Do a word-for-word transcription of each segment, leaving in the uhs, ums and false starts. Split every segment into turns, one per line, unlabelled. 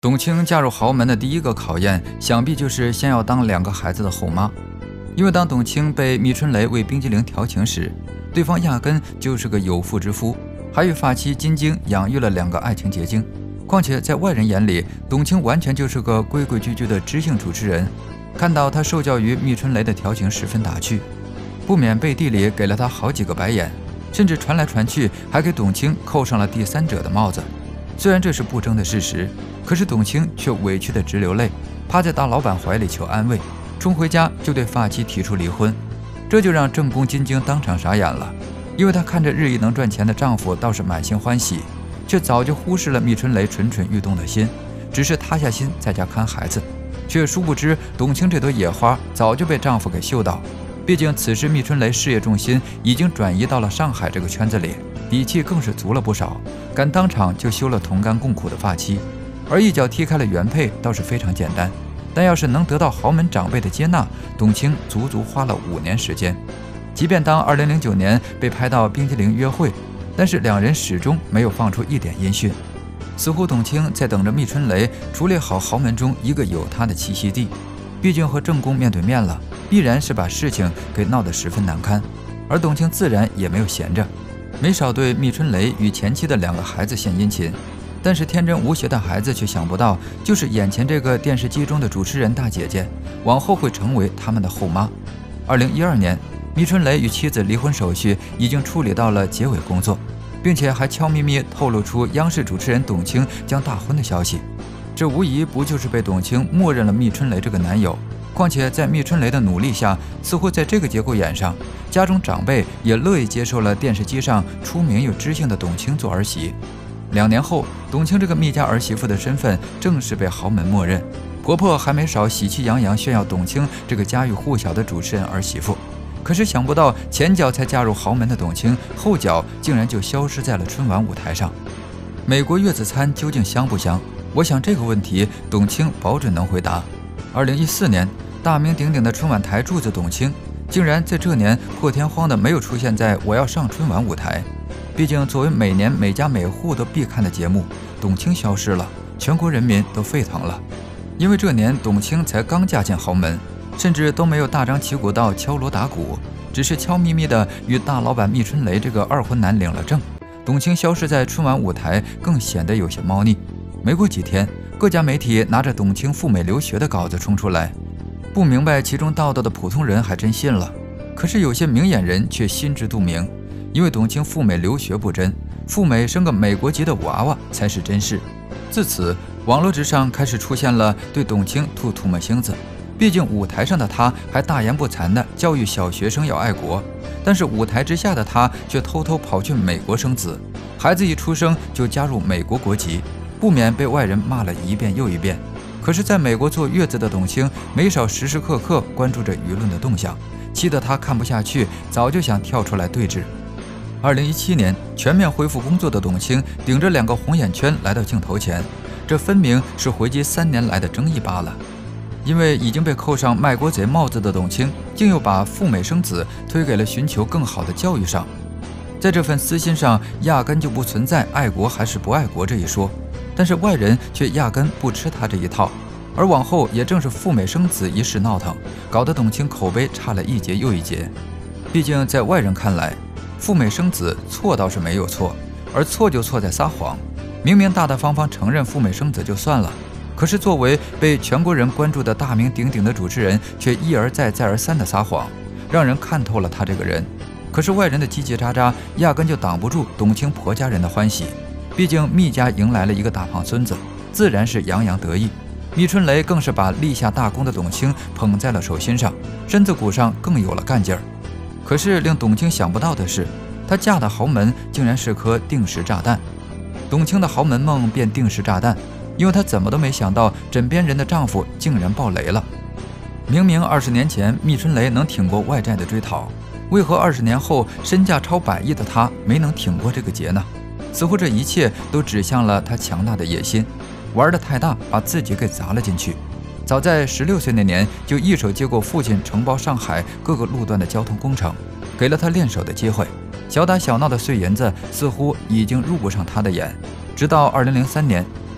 董卿嫁入豪门的第一个考验，想必就是先要当两个孩子的后妈。因为当董卿被密春雷为冰激凌调情时，对方压根就是个有妇之夫，还与发妻金晶养育了两个爱情结晶。况且在外人眼里，董卿完全就是个规规矩矩的知性主持人。看到她受教于密春雷的调情十分打趣，不免背地里给了她好几个白眼，甚至传来传去还给董卿扣上了第三者的帽子。虽然这是不争的事实，可是董卿却委屈得直流泪，趴在大老板怀里求安慰，冲回家就对发妻提出离婚。这就让正宫金晶当场傻眼了，因为她看着日益能赚钱的丈夫倒是满心欢喜，却早就忽视了密春雷蠢蠢欲动的心，只是塌下心在家看孩子，却殊不知董卿这朵野花早就被丈夫给嗅到。毕竟此时密春雷事业重心已经转移到了上海这个圈子里，底气更是足了不少，敢当场就休了同甘共苦的发妻。而一脚踢开了原配倒是非常简单，但要是能得到豪门长辈的接纳，董卿足足花了五年时间。即便当二零零九年被拍到冰激凌约会，但是两人始终没有放出一点音讯，似乎董卿在等着密春雷处理好豪门中一个有他的栖息地。毕竟和正宫面对面了，必然是把事情给闹得十分难堪，而董卿自然也没有闲着，没少对密春雷与前妻的两个孩子献殷勤。但是天真无邪的孩子却想不到，就是眼前这个电视机中的主持人大姐姐，往后会成为他们的后妈。二零一二年，密春雷与妻子离婚手续已经处理到了结尾工作，并且还悄咪咪透露出央视主持人董卿将大婚的消息。这无疑不就是被董卿默认了密春雷这个男友。况且在密春雷的努力下，似乎在这个节骨眼上，家中长辈也乐意接受了电视机上出名又知性的董卿做儿媳。两年后，董卿这个密家儿媳妇的身份正式被豪门默认，婆婆还没少喜气洋洋炫耀董卿这个家喻户晓的主持人儿媳妇。可是想不到，前脚才嫁入豪门的董卿，后脚竟然就消失在了春晚舞台上。美国月子餐究竟香不香？我想这个问题，董卿保准能回答。二零一四年，大名鼎鼎的春晚台柱子董卿，竟然在这年破天荒的没有出现在我要上春晚舞台。毕竟作为每年每家每户都必看的节目，董卿消失了，全国人民都沸腾了。因为这年董卿才刚嫁进豪门，甚至都没有大张旗鼓到敲锣打鼓，只是悄咪咪的与大老板密春雷这个二婚男领了证。董卿消失在春晚舞台，更显得有些猫腻。没过几天，各家媒体拿着董卿赴美留学的稿子冲出来，不明白其中道道的普通人还真信了。可是有些明眼人却心知肚明，因为董卿赴美留学不真，赴美生个美国籍的娃娃才是真事。自此，网络之上开始出现了对董卿吐唾沫星子。毕竟舞台上的她还大言不惭地教育小学生要爱国，但是舞台之下的她却偷偷跑去美国生子，孩子一出生就加入美国国籍，不免被外人骂了一遍又一遍。可是在美国坐月子的董卿没少时时刻刻关注着舆论的动向，气得她看不下去，早就想跳出来对峙。二零一七年全面恢复工作的董卿顶着两个红眼圈来到镜头前，这分明是回击三年来的争议罢了。因为已经被扣上卖国贼帽子的董卿，竟又把赴美生子推给了寻求更好的教育上。在这份私心上，压根就不存在爱国还是不爱国这一说，但是外人却压根不吃他这一套。而往后也正是赴美生子一事闹腾，搞得董卿口碑差了一截又一截。毕竟在外人看来，赴美生子错倒是没有错，而错就错在撒谎。明明大大方方承认赴美生子就算了，可是作为被全国人关注的大名鼎鼎的主持人，却一而再再而三的撒谎，让人看透了他这个人。可是外人的叽叽喳喳压根就挡不住董卿婆家人的欢喜，毕竟密家迎来了一个大胖孙子，自然是洋洋得意。密春雷更是把立下大功的董卿捧在了手心上，身子骨上更有了干劲儿。可是令董卿想不到的是，她嫁的豪门竟然是颗定时炸弹。董卿的豪门梦变定时炸弹，因为她怎么都没想到枕边人的丈夫竟然爆雷了。明明二十年前密春雷能挺过外债的追讨，为何二十年后身价超百亿的他没能挺过这个劫呢？似乎这一切都指向了他强大的野心，玩得太大，把自己给砸了进去。早在十六岁那年，就一手接过父亲承包上海各个路段的交通工程，给了他练手的机会。小打小闹的碎银子似乎已经入不上他的眼。直到二零零三年，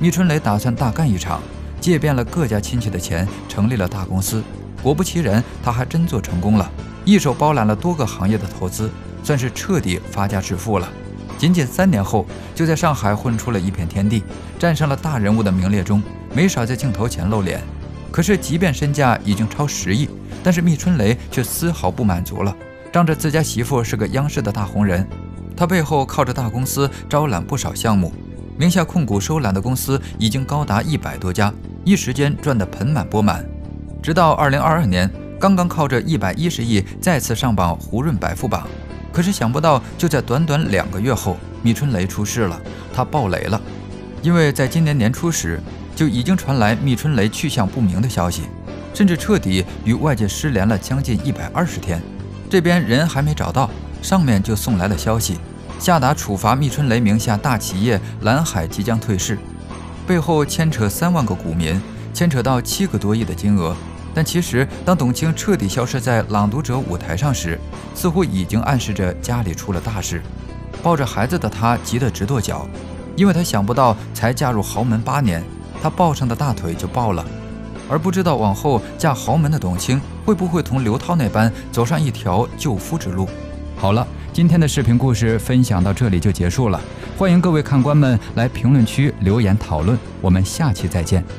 密春雷打算大干一场，借遍了各家亲戚的钱，成立了大公司。果不其然，他还真做成功了，一手包揽了多个行业的投资，算是彻底发家致富了。仅仅三年后，就在上海混出了一片天地，站上了大人物的名列中，没少在镜头前露脸。可是，即便身价已经超十亿，但是密春雷却丝毫不满足了，仗着自家媳妇是个央视的大红人，他背后靠着大公司招揽不少项目，名下控股收揽的公司已经高达一百多家，一时间赚得盆满钵满。直到二零二二年，刚刚靠着一百一十亿再次上榜胡润百富榜。可是想不到，就在短短两个月后，密春雷出事了，他爆雷了。因为在今年年初时，就已经传来密春雷去向不明的消息，甚至彻底与外界失联了将近一百二十天。这边人还没找到，上面就送来了消息，下达处罚密春雷名下大企业蓝海即将退市，背后牵扯三万个股民，牵扯到七个多亿的金额。但其实，当董卿彻底消失在《朗读者》舞台上时，似乎已经暗示着家里出了大事。抱着孩子的她急得直跺脚，因为她想不到才嫁入豪门八年，她抱上的大腿就爆了，而不知道往后嫁豪门的董卿会不会同刘涛那般走上一条救夫之路。好了，今天的视频故事分享到这里就结束了，欢迎各位看官们来评论区留言讨论，我们下期再见。